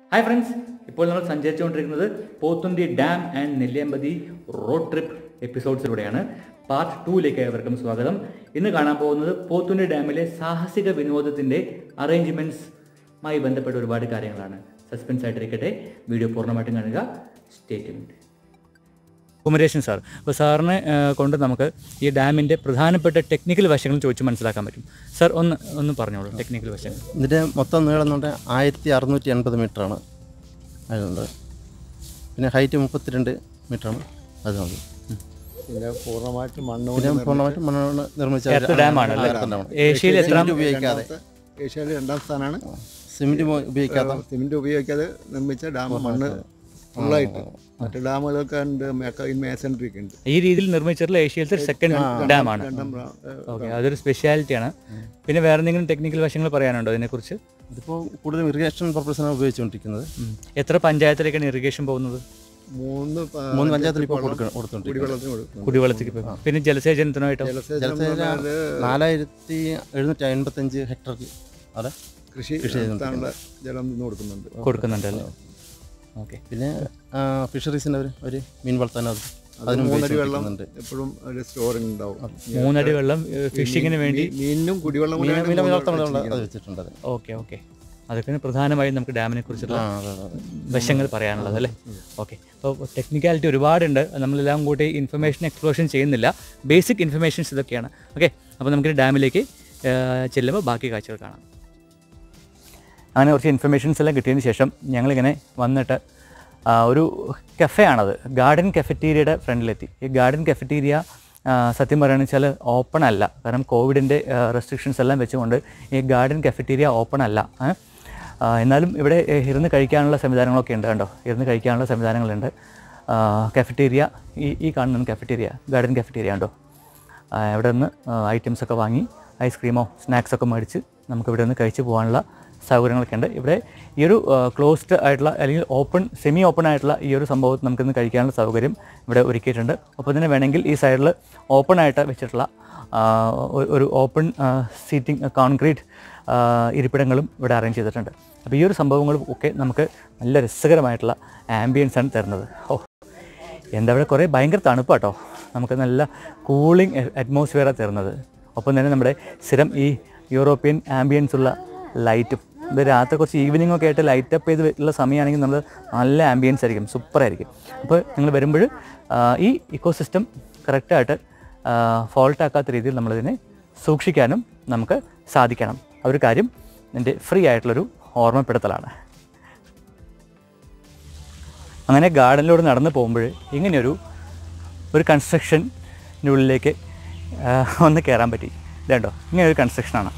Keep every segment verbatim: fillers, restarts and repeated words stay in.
Hi friends, ഇപ്പോൾ നമ്മൾ സഞ്ചരിച്ചുകൊണ്ടിരിക്കുന്നത് Pothundi dam and Nelliyampathy road trip എപ്പിസോഡ്സിലൂടെയാണ്. പാർട്ട് ടൂയിലേക്ക് ഏവർക്കും സ്വാഗതം. ഇന്ന് കാണാൻ പോകുന്നത് പോത്തുണ്ടി ഡാമിലെ സാഹസിക വിനോദത്തിൻ്റെ അറേഞ്ച്മെൻറ്റ്സുമായി ബന്ധപ്പെട്ട ഒരുപാട് കാര്യങ്ങളാണ്. സസ്പെൻസ് ആയിട്ടിരിക്കട്ടെ, വീഡിയോ പൂർണ്ണമായിട്ടും കാണുക. Stay tuned. കുമരേശൻ സാർ, അപ്പോൾ സാറിനെ കൊണ്ട് നമുക്ക് ഈ ഡാമിൻ്റെ പ്രധാനപ്പെട്ട ടെക്നിക്കൽ വശങ്ങൾ ചോദിച്ച് മനസ്സിലാക്കാൻ പറ്റും. സാർ ഒന്ന് ഒന്ന് പറഞ്ഞോളൂ ടെക്നിക്കൽ വശങ്ങൾ. ഇതിൻ്റെ മൊത്തം നീളം കൊണ്ട് ആയിരത്തി അറുന്നൂറ്റി എൺപത് മീറ്ററാണ് അതിനുണ്ട്. പിന്നെ ഹൈറ്റ് മുപ്പത്തിരണ്ട് മീറ്ററാണ് അതിനുണ്ട്. പിന്നെ പൂർണ്ണമായിട്ട് മണ്ണ് പിന്നെ പൂർണ്ണമായിട്ട് മണ്ണ് നിർമ്മിച്ച ഡാമാണ്. ഏഷ്യയിൽ എത്ര ഉപയോഗിക്കാതെ ഏഷ്യയിൽ രണ്ടാം സ്ഥാനമാണ്. സിമെൻറ്റ് ഉപയോഗിക്കാതെ സിമെൻറ്റ് ഉപയോഗിക്കാതെ നിർമ്മിച്ച ഡാം മണ്ണ് ഫുള്ളായിട്ട്. മറ്റു ഡാമുകളൊക്കെ ഉണ്ട്, മേസൻട്രി ഒക്കെ ഉണ്ട്. ഈ രീതിയിൽ നിർമ്മിച്ചിട്ടുള്ള ഏഷ്യയിലത്തെ സെക്കൻഡ് ഡാമാണ്. ഓക്കെ, അതൊരു സ്പെഷ്യാലിറ്റിയാണ്. പിന്നെ വേറെ എന്തെങ്കിലും ടെക്നിക്കൽ വശങ്ങൾ പറയാനുണ്ടോ ഇതിനെക്കുറിച്ച്? ഇതിപ്പോൾ കൂടുതലും ഇറിഗേഷൻ പർപ്പസിനാണ് ഉപയോഗിച്ചുകൊണ്ടിരിക്കുന്നത്. എത്ര പഞ്ചായത്തിലേക്കാണ് ഇറിഗേഷൻ പോകുന്നത്? മൂന്ന് മൂന്ന് പഞ്ചായത്തിൽ ഇപ്പോൾ കൊടുത്തുകൊണ്ടിരിക്കുന്നത് കുടിവെള്ളത്തിന് കൊടുക്കും. കുടിവെള്ളത്തേക്ക് പോകും. പിന്നെ ജലസേചനത്തിനായിട്ടോ? ജലസേചനം നാലായിരത്തി എഴുന്നൂറ്റി അൻപത്തഞ്ച് ഹെക്ടർക്ക് അവിടെ കൃഷി നടത്താനുള്ള ജലം നിന്ന് കൊടുക്കുന്നുണ്ട് കൊടുക്കുന്നുണ്ടല്ലോ. ഓക്കെ. പിന്നെ ഫിഷറീസിൻ്റെ ഒരു ഒരു മീൻ വളർത്താൻ അത് അതിന് മൂന്നടി വെള്ളം എപ്പോഴും ഒരു സ്റ്റോറിങ് ഉണ്ടാവും. മൂന്നടി വെള്ളം ഫിഷിങ്ങിന് വേണ്ടി, മീനിനും കുടിവെള്ളം അത് വെച്ചിട്ടുണ്ട്. Okay okay. അതൊക്കെ പ്രധാനമായും നമുക്ക് ഡാമിനെ കുറിച്ചുള്ള വശങ്ങൾ പറയാനുള്ളത് അല്ലേ. ഓക്കെ, അപ്പോൾ ടെക്നിക്കാലിറ്റി ഒരുപാടുണ്ട്. നമ്മളെല്ലാം കൂടി ഇൻഫർമേഷൻ എക്സ്പ്ലോഷൻ ചെയ്യുന്നില്ല. ബേസിക് ഇൻഫർമേഷൻസ് ഇതൊക്കെയാണ്. ഓക്കെ, അപ്പോൾ നമുക്ക് ഡാമിലേക്ക് ചെല്ലുമ്പോൾ ബാക്കി കാഴ്ചകൾ കാണാം. അങ്ങനെ കുറച്ച് ഇൻഫർമേഷൻസ് എല്ലാം കിട്ടിയതിന് ശേഷം ഞങ്ങളിങ്ങനെ വന്നിട്ട് ഒരു കഫേ ആണത്, ഗാർഡൻ കഫറ്റീരിയയുടെ ഫ്രണ്ടിലെത്തി. ഈ ഗാർഡൻ കഫറ്റീരിയ സത്യം പറയുകയാണെന്ന് വെച്ചാൽ ഓപ്പൺ അല്ല. കാരണം കോവിഡിൻ്റെ റെസ്ട്രിക്ഷൻസ് എല്ലാം വെച്ചുകൊണ്ട് ഈ ഗാർഡൻ കഫറ്റീരിയ ഓപ്പൺ അല്ല. എന്നാലും ഇവിടെ ഇരുന്ന് കഴിക്കാനുള്ള സംവിധാനങ്ങളൊക്കെ ഉണ്ട്. കണ്ടോ, ഇരുന്ന് കഴിക്കാനുള്ള സംവിധാനങ്ങളുണ്ട്. കഫറ്റീരിയ, ഈ ഈ കാണുന്ന കഫറ്റീരിയ ഗാർഡൻ കഫറ്റീരിയ ഉണ്ടോ. ഇവിടെ നിന്ന് ഐറ്റംസൊക്കെ വാങ്ങി ഐസ്ക്രീമോ സ്നാക്സൊക്കെ മേടിച്ച് നമുക്ക് ഇവിടെ നിന്ന് കഴിച്ച് പോകാനുള്ള സൗകര്യങ്ങളൊക്കെ ഉണ്ട്. ഇവിടെ ഈ ഒരു ക്ലോസ്ഡ് ആയിട്ടുള്ള അല്ലെങ്കിൽ ഓപ്പൺ സെമി ഓപ്പൺ ആയിട്ടുള്ള ഈ ഒരു സംഭവം നമുക്കിന്ന് കഴിക്കാനുള്ള സൗകര്യം ഇവിടെ ഒരുക്കിയിട്ടുണ്ട്. ഒപ്പം തന്നെ വേണമെങ്കിൽ ഈ സൈഡിൽ ഓപ്പൺ ആയിട്ട് വെച്ചിട്ടുള്ള ഒരു ഓപ്പൺ സീറ്റിംഗ് കോൺക്രീറ്റ് ഇരിപ്പിടങ്ങളും ഇവിടെ അറേഞ്ച് ചെയ്തിട്ടുണ്ട്. അപ്പോൾ ഈ ഒരു സംഭവങ്ങളും ഒക്കെ നമുക്ക് നല്ല രസകരമായിട്ടുള്ള ആംബിയൻസാണ് തരുന്നത്. ഓ, എന്താ ഇവിടെ കുറേ ഭയങ്കര തണുപ്പാട്ടോ. നമുക്ക് നല്ല കൂളിംഗ് അറ്റ്മോസ്ഫിയറാണ് തരുന്നത്. ഒപ്പം തന്നെ നമ്മുടെ സ്ഥിരം ഈ യൂറോപ്യൻ ആംബിയൻസ് ഉള്ള ലൈറ്റും, ഇത് രാത്രി കുറച്ച് ഈവനിങ് ഒക്കെ ആയിട്ട് ലൈറ്റ് അപ്പ് ചെയ്ത് ഉള്ള സമയമാണെങ്കിൽ നമ്മൾ നല്ല ആംബിയൻസ് ആയിരിക്കും, സൂപ്പറായിരിക്കും. അപ്പോൾ നിങ്ങൾ വരുമ്പോൾ ഈ ഇക്കോ സിസ്റ്റം കറക്റ്റായിട്ട് ഫോൾട്ടാക്കാത്ത രീതിയിൽ നമ്മളിതിനെ സൂക്ഷിക്കാനും നമുക്ക് സാധിക്കണം. ആ ഒരു കാര്യം എൻ്റെ ഫ്രീ ആയിട്ടുള്ളൊരു ഓർമ്മപ്പെടുത്തലാണ്. അങ്ങനെ ഗാർഡനിലൂടെ നടന്നു പോകുമ്പോൾ ഇങ്ങനെയൊരു ഒരു കൺസ്ട്രക്ഷൻ്റെ ഉള്ളിലേക്ക് ഒന്ന് കയറാൻ പറ്റി. ഇതുണ്ടോ, ഇങ്ങനെയൊരു കൺസ്ട്രക്ഷനാണ്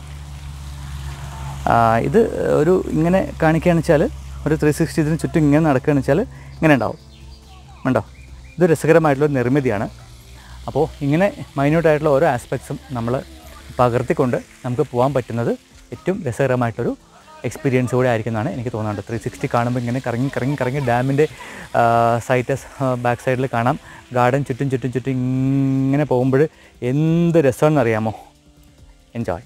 ഇത്. ഒരു ഇങ്ങനെ കാണിക്കുകയാണെന്ന് വെച്ചാൽ ഒരു ത്രീ സിക്സ്റ്റി ഇതിന് ചുറ്റും ഇങ്ങനെ നടക്കുകയാണെന്ന് വെച്ചാൽ ഇങ്ങനെ ഉണ്ടാവും. ഉണ്ടോ, ഇത് രസകരമായിട്ടുള്ളൊരു നിർമ്മിതിയാണ്. അപ്പോൾ ഇങ്ങനെ മൈന്യൂട്ടായിട്ടുള്ള ഓരോ ആസ്പെക്ട്സും നമ്മൾ പകർത്തിക്കൊണ്ട് നമുക്ക് പോകാൻ പറ്റുന്നത് ഏറ്റവും രസകരമായിട്ടൊരു എക്സ്പീരിയൻസ് കൂടെ ആയിരിക്കുന്നതാണ് എനിക്ക് തോന്നുന്നുണ്ട്. ത്രീ സിക്സ്റ്റി കാണുമ്പോൾ ഇങ്ങനെ കറങ്ങി കറങ്ങി കറങ്ങി ഡാമിൻ്റെ സൈറ്റ് ബാക്ക് സൈഡിൽ കാണാം. ഗാർഡൻ ചുറ്റും ചുറ്റും ചുറ്റും ഇങ്ങനെ പോകുമ്പോൾ എന്ത് രസമെന്ന് അറിയാമോ. എൻജോയ്.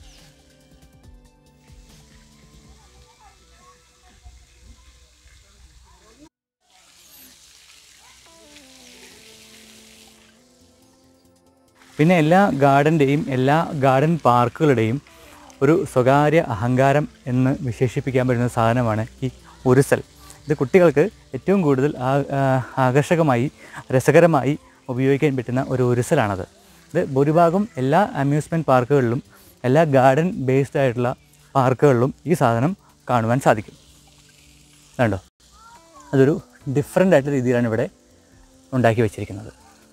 പിന്നെ എല്ലാ ഗാർഡൻ്റെയും എല്ലാ ഗാർഡൻ പാർക്കുകളുടെയും ഒരു സ്വകാര്യ അഹങ്കാരം എന്ന് വിശേഷിപ്പിക്കാൻ പറ്റുന്ന സാധനമാണ് ഈ ഉരുസൽ. ഇത് കുട്ടികൾക്ക് ഏറ്റവും കൂടുതൽ ആകർഷകമായി രസകരമായി ഉപയോഗിക്കാൻ പറ്റുന്ന ഒരു ഉരുസലാണത്. ഇത് ഭൂരിഭാഗം എല്ലാ അമ്യൂസ്മെൻറ്റ് പാർക്കുകളിലും എല്ലാ ഗാർഡൻ ബേസ്ഡ് ആയിട്ടുള്ള പാർക്കുകളിലും ഈ സാധനം കാണുവാൻ സാധിക്കും. കണ്ടോ, അതൊരു ഡിഫറെൻ്റ് ആയിട്ടുള്ള രീതിയിലാണ് ഇവിടെ ഉണ്ടാക്കി വച്ചിരിക്കുന്നത്.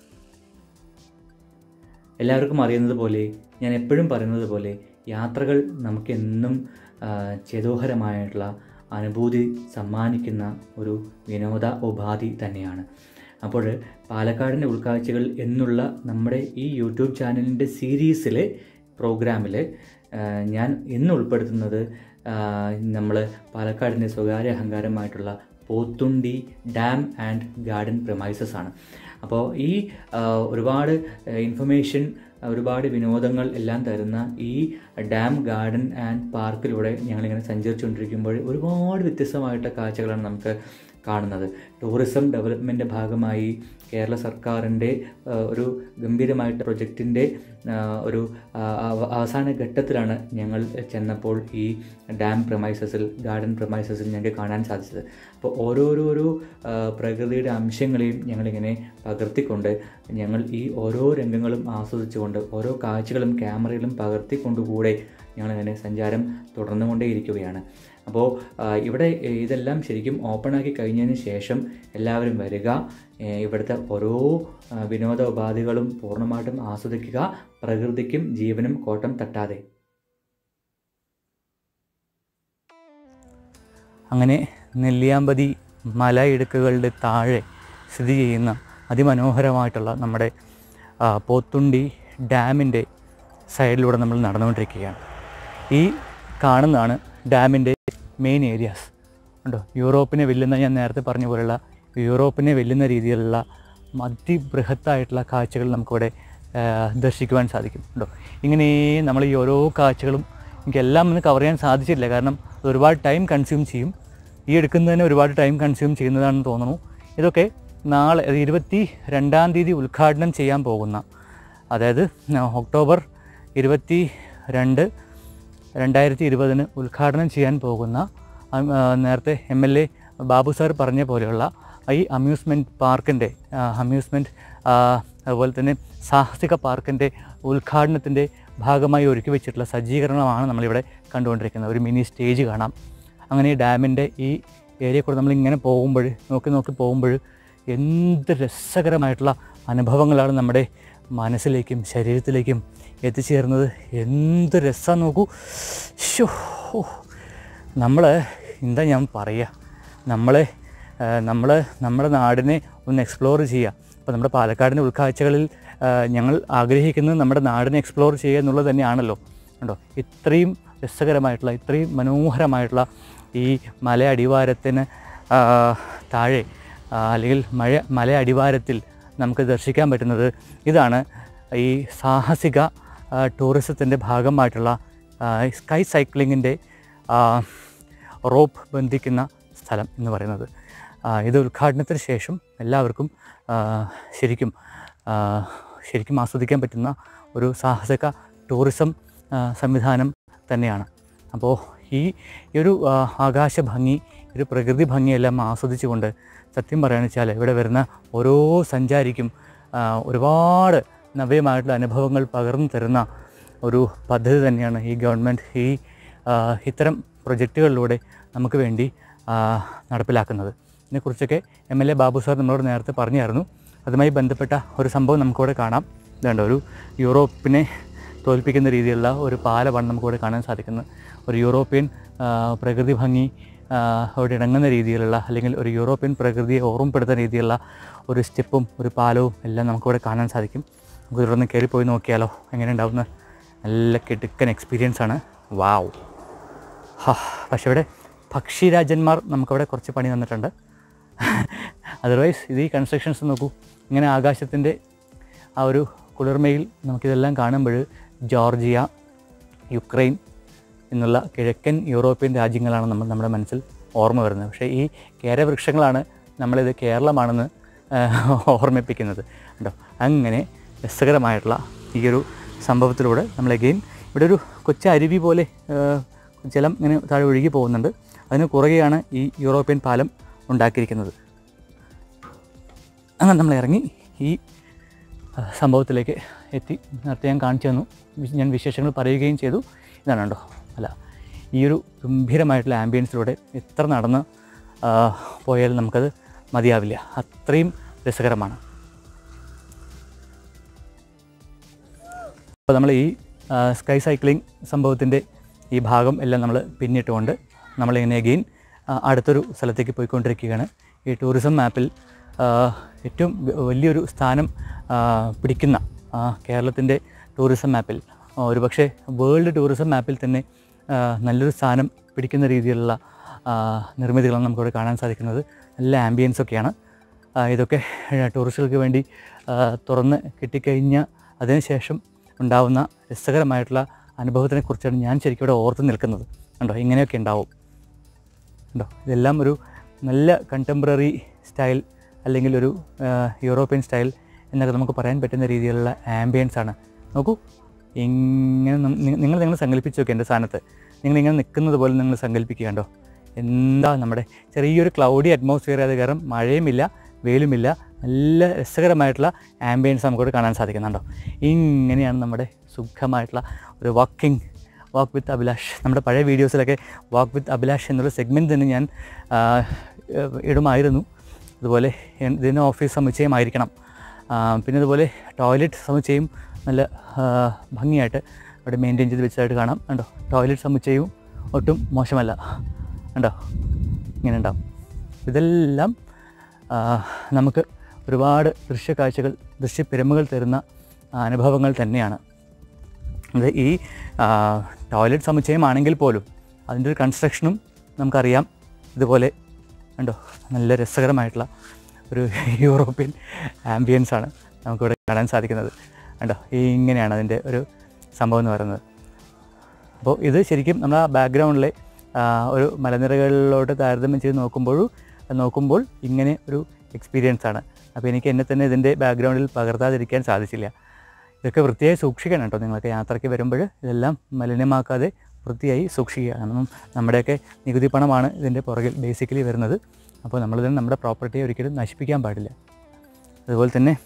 എല്ലാവർക്കും അറിയുന്നത് പോലെ, ഞാൻ എപ്പോഴും പറയുന്നത് പോലെ, യാത്രകൾ നമുക്കെന്നും ചേതോഹരമായിട്ടുള്ള അനുഭൂതി സമ്മാനിക്കുന്ന ഒരു വിനോദ ഉപാധി തന്നെയാണ്. അപ്പോൾ പാലക്കാടിൻ്റെ ഉൾക്കാഴ്ചകൾ എന്നുള്ള നമ്മുടെ ഈ യൂട്യൂബ് ചാനലിൻ്റെ സീരീസിലെ പ്രോഗ്രാമിൽ ഞാൻ ഇന്ന് ഉൾപ്പെടുത്തുന്നത് നമ്മൾ പാലക്കാടിൻ്റെ സ്വകാര്യ അഹങ്കാരമായിട്ടുള്ള Pothundi dam and garden premises ആണ്. അപ്പോൾ ഈ ഒരുപാട് ഇൻഫർമേഷൻ ഒരുപാട് വിനോദങ്ങൾ എല്ലാം തരുന്ന ഈ ഡാം ഗാർഡൻ ആൻഡ് പാർക്കിലൂടെ ഞങ്ങളിങ്ങനെ സഞ്ചരിച്ചുകൊണ്ടിരിക്കുമ്പോൾ ഒരുപാട് വ്യത്യസ്തമായിട്ട് കാഴ്ചകളാണ് നമുക്ക് കാണുന്നത്. ടൂറിസം ഡെവലപ്മെൻറ്റിൻ്റെ ഭാഗമായി കേരള സർക്കാരിൻ്റെ ഒരു ഗംഭീരമായിട്ട് പ്രൊജക്റ്റിൻ്റെ ഒരു അവസാന ഘട്ടത്തിലാണ് ഞങ്ങൾ ചെന്നപ്പോൾ ഈ ഡാം പ്രമൈസസിൽ ഗാർഡൻ പ്രമൈസസിൽ ഞങ്ങൾക്ക് കാണാൻ സാധിച്ചത്. അപ്പോൾ ഓരോരോരോ പ്രകൃതിയുടെ അംശങ്ങളെയും ഞങ്ങളിങ്ങനെ പകർത്തിക്കൊണ്ട് ഞങ്ങൾ ഈ ഓരോ രംഗങ്ങളും ആസ്വദിച്ചുകൊണ്ട് ഓരോ കാഴ്ചകളും ക്യാമറയിലും പകർത്തിക്കൊണ്ടുകൂടെ ഞങ്ങളിങ്ങനെ സഞ്ചാരം തുടർന്നുകൊണ്ടേയിരിക്കുകയാണ്. അപ്പോൾ ഇവിടെ ഇതെല്ലാം ശരിക്കും ഓപ്പണാക്കി കഴിഞ്ഞതിന് ശേഷം എല്ലാവരും വരിക, ഇവിടുത്തെ ഓരോ വിനോദ ഉപാധികളും പൂർണ്ണമായിട്ടും ആസ്വദിക്കുക, പ്രകൃതിക്കും ജീവനും കോട്ടം തട്ടാതെ. അങ്ങനെ നെല്ലിയാമ്പതി മലയിടുക്കുകളുടെ താഴെ സ്ഥിതി ചെയ്യുന്ന അതിമനോഹരമായിട്ടുള്ള നമ്മുടെ പോത്തുണ്ടി ഡാമിൻ്റെ സൈഡിലൂടെ നമ്മൾ നടന്നുകൊണ്ടിരിക്കുകയാണ്. ഈ കാണുന്നതാണ് ഡാമിൻ്റെ മെയിൻ ഏരിയാസ്. ഉണ്ടോ, യൂറോപ്പിനെ വെല്ലുന്ന, ഞാൻ നേരത്തെ പറഞ്ഞ പോലെയുള്ള യൂറോപ്പിനെ വെല്ലുന്ന രീതിയിലുള്ള അതിബൃഹത്തായിട്ടുള്ള കാഴ്ചകൾ നമുക്കിവിടെ ദർശിക്കുവാൻ സാധിക്കും. ഉണ്ടോ, ഇങ്ങനെ നമ്മൾ ഈ ഓരോ കാഴ്ചകളും എനിക്കെല്ലാം ഒന്ന് കവർ ചെയ്യാൻ സാധിച്ചില്ല, കാരണം അത് ഒരുപാട് ടൈം കൺസ്യൂം ചെയ്യും. ഈ എടുക്കുന്നതിന് ഒരുപാട് ടൈം കൺസ്യൂം ചെയ്യുന്നതാണെന്ന് തോന്നുന്നു. ഇതൊക്കെ നാളെ ഇരുപത്തി രണ്ടാം തീയതി ഉദ്ഘാടനം ചെയ്യാൻ പോകുന്ന, അതായത് ഒക്ടോബർ ഇരുപത്തി രണ്ട് രണ്ടായിരത്തി ഇരുപതിന് ഉദ്ഘാടനം ചെയ്യാൻ പോകുന്ന നേരത്തെ M L A Babu sir പറഞ്ഞ പോലെയുള്ള ഈ അമ്യൂസ്മെൻറ്റ് പാർക്കിൻ്റെ അമ്യൂസ്മെൻറ്റ് അതുപോലെ തന്നെ സാഹസിക പാർക്കിൻ്റെ ഉദ്ഘാടനത്തിൻ്റെ ഭാഗമായി ഒരുക്കി വെച്ചിട്ടുള്ള സജ്ജീകരണമാണ് നമ്മളിവിടെ കണ്ടുകൊണ്ടിരിക്കുന്നത്. ഒരു മിനി സ്റ്റേജ് കാണാം. അങ്ങനെ ഈ ഡാമിൻ്റെ ഈ ഏരിയ കൂടെ നമ്മളിങ്ങനെ പോകുമ്പോൾ നോക്കി നോക്കി പോകുമ്പോൾ എന്ത് രസകരമായിട്ടുള്ള അനുഭവങ്ങളാണ് നമ്മുടെ മനസ്സിലേക്കും ശരീരത്തിലേക്കും എത്തിച്ചേർന്നത്. എന്ത് രസം നോക്കൂ. ഷോ, നമ്മൾ എന്താ ഞാൻ പറയുക, നമ്മളെ നമ്മൾ നമ്മുടെ നാടിനെ ഒന്ന് എക്സ്പ്ലോർ ചെയ്യുക. അപ്പോൾ നമ്മുടെ പാലക്കാടിൻ്റെ ഉൾക്കാഴ്ചകളിൽ ഞങ്ങൾ ആഗ്രഹിക്കുന്നത് നമ്മുടെ നാടിനെ എക്സ്പ്ലോർ ചെയ്യുക എന്നുള്ളത് തന്നെയാണല്ലോ. കണ്ടോ, ഇത്രയും രസകരമായിട്ടുള്ള ഇത്രയും മനോഹരമായിട്ടുള്ള ഈ മല അടിവാരത്തിന് താഴെ അല്ലെങ്കിൽ മഴ മല അടിവാരത്തിൽ നമുക്ക് ദർശിക്കാൻ പറ്റുന്നത് ഇതാണ്. ഈ സാഹസിക ടൂറിസത്തിൻ്റെ ഭാഗമായിട്ടുള്ള സ്കൈ സൈക്ലിങ്ങിൻ്റെ റോപ്പ് ബന്ധിക്കുന്ന സ്ഥലം എന്ന് പറയുന്നത്. ഇത് ഉദ്ഘാടനത്തിന് ശേഷം എല്ലാവർക്കും ശരിക്കും ശരിക്കും ആസ്വദിക്കാൻ പറ്റുന്ന ഒരു സാഹസിക ടൂറിസം സംവിധാനം തന്നെയാണ്. അപ്പോൾ ഈ ഒരു ആകാശ ഭംഗി, ഒരു പ്രകൃതി ഭംഗിയെല്ലാം ആസ്വദിച്ചുകൊണ്ട് സത്യം പറയുകയാണെന്ന് വെച്ചാൽ ഇവിടെ വരുന്ന ഓരോ സഞ്ചാരിക്കും ഒരുപാട് നവ്യമായിട്ടുള്ള അനുഭവങ്ങൾ പകർന്നു തരുന്ന ഒരു പദ്ധതി തന്നെയാണ് ഈ ഗവൺമെൻറ് ഈ ഇത്തരം പ്രൊജക്റ്റുകളിലൂടെ നമുക്ക് വേണ്ടി നടപ്പിലാക്കുന്നത്. ഇതിനെക്കുറിച്ചൊക്കെ M L A Babu sir നമ്മളോട് നേരത്തെ പറഞ്ഞായിരുന്നു. അതുമായി ബന്ധപ്പെട്ട ഒരു സംഭവം നമുക്കിവിടെ കാണാം. ഇതുണ്ട്, ഒരു യൂറോപ്പിനെ തോൽപ്പിക്കുന്ന രീതിയിലുള്ള ഒരു പാലമാണ് നമുക്കിവിടെ കാണാൻ സാധിക്കുന്നത്. ഒരു യൂറോപ്യൻ പ്രകൃതി ഭംഗി അവിടെ ഇണങ്ങുന്ന രീതിയിലുള്ള, അല്ലെങ്കിൽ ഒരു യൂറോപ്യൻ പ്രകൃതിയെ ഓർമ്മപ്പെടുത്തുന്ന രീതിയിലുള്ള ഒരു സ്റ്റെപ്പും ഒരു പാലവും എല്ലാം നമുക്കിവിടെ കാണാൻ സാധിക്കും. നമുക്ക് തുടർന്ന് കയറിപ്പോയി നോക്കിയാലോ എങ്ങനെ ഉണ്ടാവുന്ന. നല്ല കിടുക്കൻ എക്സ്പീരിയൻസ് ആണ്. വാവ്. ഹാ, പക്ഷേ ഇവിടെ പക്ഷിരാജന്മാർ നമുക്കവിടെ കുറച്ച് പണി തന്നിട്ടുണ്ട്. അതർവൈസ് ഇത് ഈ കൺസ്ട്രക്ഷൻസ് നോക്കൂ. ഇങ്ങനെ ആകാശത്തിൻ്റെ ആ ഒരു കുളിർമയിൽ നമുക്കിതെല്ലാം കാണുമ്പോൾ ജോർജിയ, യുക്രൈൻ എന്നുള്ള കിഴക്കൻ യൂറോപ്യൻ രാജ്യങ്ങളാണ് നമ്മൾ നമ്മുടെ മനസ്സിൽ ഓർമ്മ വരുന്നത്. പക്ഷേ ഈ കേരവൃക്ഷങ്ങളാണ് നമ്മളിത് കേരളമാണെന്ന് ഓർമ്മിപ്പിക്കുന്നത് കേട്ടോ. അങ്ങനെ രസകരമായിട്ടുള്ള ഈ ഒരു സംഭവത്തിലൂടെ നമ്മൾ അഗെയിൻ ഇവിടെ ഒരു കൊച്ചു അരുവി പോലെ ജലം ഇങ്ങനെ താഴെ ഒഴുകി പോകുന്നുണ്ട്. അതിന് കുറുകെയാണ് ഈ യൂറോപ്യൻ പാലം ഉണ്ടാക്കിയിരിക്കുന്നത്. അങ്ങനെ നമ്മൾ ഇറങ്ങി ഈ സംഭവത്തിലേക്ക് എത്തി. നേരത്തെ ഞാൻ കാണിച്ചു തന്നു, ഞാൻ വിശേഷങ്ങൾ പറയുകയും ചെയ്തു. ഇതാണ് കണ്ടോ അല്ല, ഈ ഒരു ഗംഭീരമായിട്ടുള്ള ആംബിയൻസിലൂടെ എത്ര നടന്ന് പോയാലും നമുക്കത് മതിയാവില്ല, അത്രയും രസകരമാണ്. അപ്പോൾ നമ്മൾ ഈ സ്കൈ സൈക്ലിംഗ് സംഭവത്തിൻ്റെ ഈ ഭാഗം എല്ലാം നമ്മൾ പിന്നിട്ടുകൊണ്ട് നമ്മളിങ്ങനെ അഗെയിൻ അടുത്തൊരു സ്ഥലത്തേക്ക് പോയിക്കൊണ്ടിരിക്കുകയാണ്. ഈ ടൂറിസം മാപ്പിൽ ഏറ്റവും വലിയൊരു സ്ഥാനം പിടിക്കുന്ന കേരളത്തിൻ്റെ ടൂറിസം മാപ്പിൽ, ഒരുപക്ഷെ വേൾഡ് ടൂറിസം മാപ്പിൽ തന്നെ നല്ലൊരു സ്ഥാനം പിടിക്കുന്ന രീതിയിലുള്ള നിർമ്മിതികളാണ് നമുക്കിവിടെ കാണാൻ സാധിക്കുന്നത്. നല്ല ആംബിയൻസൊക്കെയാണ്. ഇതൊക്കെ ടൂറിസ്റ്റുകൾക്ക് വേണ്ടി തുറന്ന് കിട്ടിക്കഴിഞ്ഞ അതിനുശേഷം ഉണ്ടാവുന്ന രസകരമായിട്ടുള്ള അനുഭവത്തിനെക്കുറിച്ചാണ് ഞാൻ ശരിക്കും ഇവിടെ ഓർത്ത് നിൽക്കുന്നത്. കണ്ടോ, ഇങ്ങനെയൊക്കെ ഉണ്ടാവും. കണ്ടോ, ഇതെല്ലാം ഒരു നല്ല കണ്ടംപററി സ്റ്റൈൽ അല്ലെങ്കിൽ ഒരു യൂറോപ്യൻ സ്റ്റൈൽ എന്നൊക്കെ നമുക്ക് പറയാൻ പറ്റുന്ന രീതിയിലുള്ള ആംബിയൻസ് ആണ്. നോക്കൂ, ഇങ്ങനെ നിങ്ങൾ നിങ്ങൾ സങ്കല്പിച്ച് നോക്കുക. എൻ്റെ സ്ഥാനത്ത് നിങ്ങളിങ്ങനെ നിൽക്കുന്നത് പോലെ നിങ്ങൾ സങ്കല്പിക്കുക. കണ്ടോ, എന്താ നമ്മുടെ ചെറിയൊരു ക്ലൗഡി അറ്റ്മോസ്ഫിയർ ആയത് കാരണം മഴയുമില്ല വെയിലുമില്ല, നല്ല രസകരമായിട്ടുള്ള ആംബിയൻസ് നമുക്കിവിടെ കാണാൻ സാധിക്കുന്നുണ്ടോ. ഇങ്ങനെയാണ് നമ്മുടെ സുഖമായിട്ടുള്ള ഒരു വാക്കിംഗ് വാക്ക് വിത്ത് അഭിലാഷ്. നമ്മുടെ പഴയ വീഡിയോസിലൊക്കെ വാക്ക് വിത്ത് അഭിലാഷ് എന്നുള്ള സെഗ്മെൻറ്റ് തന്നെ ഞാൻ ഇടുമായിരുന്നു. അതുപോലെ ഇതിന് ഓഫീസ് സമുച്ചയമായിരിക്കണം. പിന്നെ അതുപോലെ ടോയ്ലറ്റ് സമുച്ചയം നല്ല ഭംഗിയായിട്ട് അവിടെ മെയിൻറ്റെയിൻ ചെയ്ത് വെച്ചതായിട്ട് കാണാം. കണ്ടോ, ടോയ്ലറ്റ് സമുച്ചയവും ഒട്ടും മോശമല്ല. കണ്ടോ, ഇങ്ങനെ ഉണ്ടാവും. ഇതെല്ലാം നമുക്ക് ഒരുപാട് ദൃശ്യക്കാഴ്ചകൾ ദൃശ്യപ്പെരുമകൾ തരുന്ന അനുഭവങ്ങൾ തന്നെയാണ്. അത് ഈ ടോയ്ലറ്റ് സമുച്ചയമാണെങ്കിൽ പോലും അതിൻ്റെ ഒരു കൺസ്ട്രക്ഷനും നമുക്കറിയാം. ഇതുപോലെ കണ്ടോ, നല്ല രസകരമായിട്ടുള്ള ഒരു യൂറോപ്യൻ ആംബിയൻസാണ് നമുക്കിവിടെ കാണാൻ സാധിക്കുന്നത്. കണ്ടോ, ഇങ്ങനെയാണ് അതിൻ്റെ ഒരു സംഭവം എന്ന് പറയുന്നത്. അപ്പോൾ ഇത് ശരിക്കും നമ്മൾ ആ ബാക്ക്ഗ്രൗണ്ടിലെ ഒരു മലനിരകളിലോട്ട് താരതമ്യം ചെയ്ത് നോക്കുമ്പോഴും നോക്കുമ്പോൾ ഇങ്ങനെ ഒരു എക്സ്പീരിയൻസ് ആണ്. അപ്പോൾ എനിക്ക് എന്നെ തന്നെ ഇതിൻ്റെ ബാക്ക്ഗ്രൗണ്ടിൽ പകർത്താതിരിക്കാൻ സാധിച്ചില്ല. ഇതൊക്കെ വൃത്തിയായി സൂക്ഷിക്കണം കേട്ടോ. നിങ്ങളൊക്കെ യാത്രയ്ക്ക് വരുമ്പോൾ ഇതെല്ലാം മലിനമാക്കാതെ വൃത്തിയായി സൂക്ഷിക്കുക. കാരണം നമ്മുടെയൊക്കെ നികുതി പണമാണ് ഇതിൻ്റെ പുറകിൽ ബേസിക്കലി വരുന്നത്. അപ്പോൾ നമ്മളിതിന് നമ്മുടെ പ്രോപ്പർട്ടിയെ ഒരിക്കലും നശിപ്പിക്കാൻ പാടില്ല. അതുപോലെ തന്നെ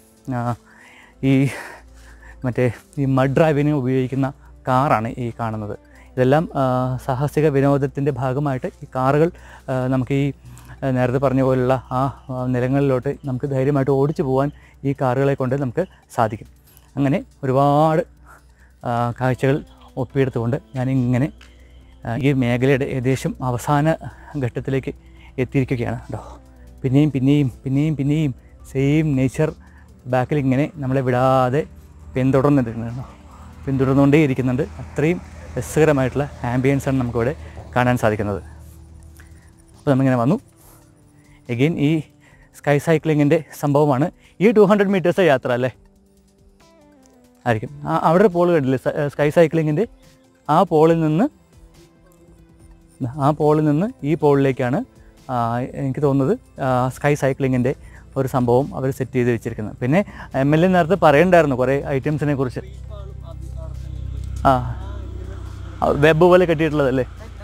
ഈ മറ്റേ ഈ മഡ് ഡ്രൈവിന് ഉപയോഗിക്കുന്ന കാറാണ് ഈ കാണുന്നത്. ഇതെല്ലാം സാഹസിക വിനോദത്തിൻ്റെ ഭാഗമായിട്ട് ഈ കാറുകൾ നമുക്ക് ഈ നേരത്തെ പറഞ്ഞ പോലുള്ള ആ നിലങ്ങളിലോട്ട് നമുക്ക് ധൈര്യമായിട്ട് ഓടിച്ചു പോകാൻ ഈ കാറുകളെ കൊണ്ട് നമുക്ക് സാധിക്കും. അങ്ങനെ ഒരുപാട് കാഴ്ചകൾ ഒപ്പിയെടുത്തുകൊണ്ട് ഞാനിങ്ങനെ ഈ മേഖലയുടെ ഏകദേശം അവസാന ഘട്ടത്തിലേക്ക് എത്തിയിരിക്കുകയാണ് കേട്ടോ. പിന്നെയും പിന്നെയും പിന്നെയും പിന്നെയും സെയിം നേച്ചർ ബാക്കിൽ ഇങ്ങനെ നമ്മളെ വിടാതെ പിന്തുടർന്നിരിക്കുന്നുണ്ടോ പിന്തുടർന്നുകൊണ്ടേ ഇരിക്കുന്നുണ്ട്. അത്രയും രസകരമായിട്ടുള്ള ആംബിയൻസാണ് നമുക്കിവിടെ കാണാൻ സാധിക്കുന്നത്. അപ്പോൾ നമ്മളിങ്ങനെ വന്നു. എഗെയിൻ ഈ സ്കൈ സൈക്ലിങ്ങിൻ്റെ സംഭവമാണ്. ഈ ടു ഹൺഡ്രഡ് മീറ്റേഴ്സ് യാത്ര അല്ലേ ആയിരിക്കും. ആ അവിടെ ഒരു പോൾ കണ്ടില്ലേ, സ്കൈ സൈക്ലിങ്ങിൻ്റെ ആ പോളിൽ നിന്ന് ആ പോളിൽ നിന്ന് ഈ പോളിലേക്കാണ് എനിക്ക് തോന്നുന്നത് സ്കൈ സൈക്ലിങ്ങിൻ്റെ ഒരു സംഭവം അവർ സെറ്റ് ചെയ്ത് വെച്ചിരിക്കുന്നത്. പിന്നെ എം എൽ എ നേരത്തെ പറയണ്ടായിരുന്നു കുറേ ഐറ്റംസിനെ കുറിച്ച്. ആ വെബ് പോലെ കെട്ടിയിട്ടുള്ളതല്ലേ,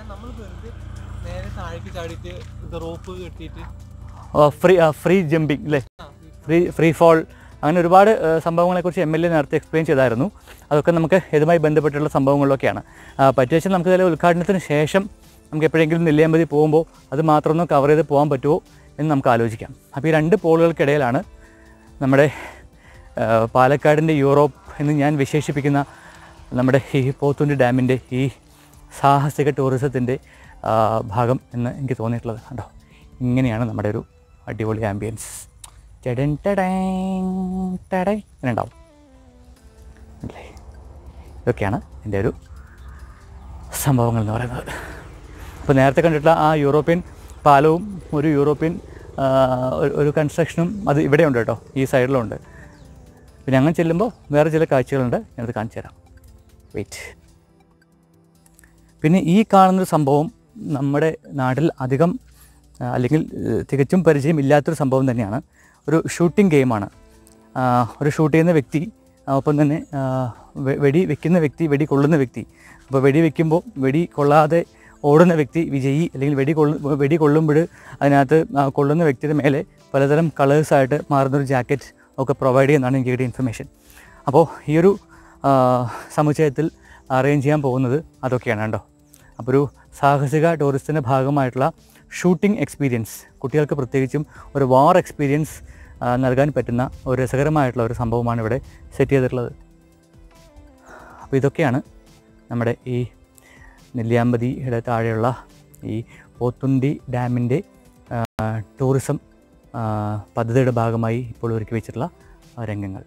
ഫ്രീ ഫ്രീ ജമ്പിങ് അല്ലേ, ഫ്രീ ഫ്രീ ഫോൾ, അങ്ങനെ ഒരുപാട് സംഭവങ്ങളെക്കുറിച്ച് എം എൽ എ നേരത്തെ എക്സ്പ്ലെയിൻ ചെയ്തായിരുന്നു. അതൊക്കെ നമുക്ക് ഇതുമായി ബന്ധപ്പെട്ടുള്ള സംഭവങ്ങളിലൊക്കെയാണ്. പറ്റിയ വെച്ചാൽ നമുക്ക് ഇതിലെ ഉദ്ഘാടനത്തിന് ശേഷം നമുക്ക് എപ്പോഴെങ്കിലും നെല്ലിയാമ്പതി പോകുമ്പോൾ അത് മാത്രം ഒന്ന് കവർ ചെയ്ത് പോകാൻ പറ്റുമോ എന്ന് നമുക്ക് ആലോചിക്കാം. അപ്പോൾ ഈ രണ്ട് പോളുകൾക്കിടയിലാണ് നമ്മുടെ പാലക്കാടിൻ്റെ യൂറോപ്പ് എന്ന് ഞാൻ വിശേഷിപ്പിക്കുന്ന നമ്മുടെ ഈ പോത്തുണ്ടി ഡാമിൻ്റെ ഈ സാഹസിക ടൂറിസത്തിൻ്റെ ഭാഗം എന്ന് എനിക്ക് തോന്നിയിട്ടുള്ളത്. കണ്ടോ, ഇങ്ങനെയാണ് നമ്മുടെ ഒരു അടിപൊളി ആംബിയൻസ്. ടടൻ ടടൻ ടടൻ ഇങ്ങനെ ഉണ്ടാവും അല്ലേ. ഇതൊക്കെയാണ് എൻ്റെ ഒരു സംഭവങ്ങൾ എന്ന് പറയുന്നത്. അപ്പോൾ നേരത്തെ കണ്ടിട്ടുള്ള ആ യൂറോപ്യൻ പാലവും ഒരു യൂറോപ്യൻ ഒരു കൺസ്ട്രക്ഷനും അത് ഇവിടെ ഉണ്ട് കേട്ടോ, ഈ സൈഡിലുണ്ട്. പിന്നെ അങ്ങനെ ചെല്ലുമ്പോൾ വേറെ ചില കാഴ്ചകളുണ്ട്, ഞാനത് കാണിച്ചു തരാം. വെയിറ്റ്. പിന്നെ ഈ കാണുന്നൊരു സംഭവം നമ്മുടെ നാട്ടിൽ അധികം അല്ലെങ്കിൽ തികച്ചും പരിചയമില്ലാത്തൊരു സംഭവം തന്നെയാണ്. ഒരു ഷൂട്ടിംഗ് ഗെയിമാണ്. ഒരു ഷൂട്ട് ചെയ്യുന്ന വ്യക്തി ഒപ്പം തന്നെ വെടി വെക്കുന്ന വ്യക്തി, വെടി കൊള്ളുന്ന വ്യക്തി. അപ്പോൾ വെടി വെക്കുമ്പോൾ വെടി കൊള്ളാതെ ഓടുന്ന വ്യക്തി വിജയി, അല്ലെങ്കിൽ വെടി കൊള്ളു വെടി കൊള്ളുമ്പോൾ അതിനകത്ത് കൊള്ളുന്ന വ്യക്തിയുടെ മേലെ പലതരം കളേഴ്സായിട്ട് മാറുന്നൊരു ജാക്കറ്റ് ഒക്കെ പ്രൊവൈഡ് ചെയ്യുന്നതാണ് എനിക്ക് കിട്ടിയ ഇൻഫർമേഷൻ. അപ്പോൾ ഈ ഒരു സമുച്ചയത്തിൽ അറേഞ്ച് ചെയ്യാൻ പോകുന്നത് അതൊക്കെയാണ് കേട്ടോ. അപ്പോൾ ഒരു സാഹസിക ടൂറിസത്തിൻ്റെ ഭാഗമായിട്ടുള്ള ഷൂട്ടിംഗ് എക്സ്പീരിയൻസ്, കുട്ടികൾക്ക് പ്രത്യേകിച്ചും ഒരു വാർ എക്സ്പീരിയൻസ് നൽകാൻ പറ്റുന്ന ഒരു രസകരമായിട്ടുള്ള ഒരു സംഭവമാണ് ഇവിടെ സെറ്റ് ചെയ്തിട്ടുള്ളത്. അപ്പോൾ ഇതൊക്കെയാണ് നമ്മുടെ ഈ നെല്ലിയാമ്പതിയുടെ താഴെയുള്ള ഈ പോത്തുണ്ടി ഡാമിൻ്റെ ടൂറിസം പദ്ധതിയുടെ ഭാഗമായി ഇപ്പോൾ ഒരുക്കി വെച്ചിട്ടുള്ള രംഗങ്ങൾ.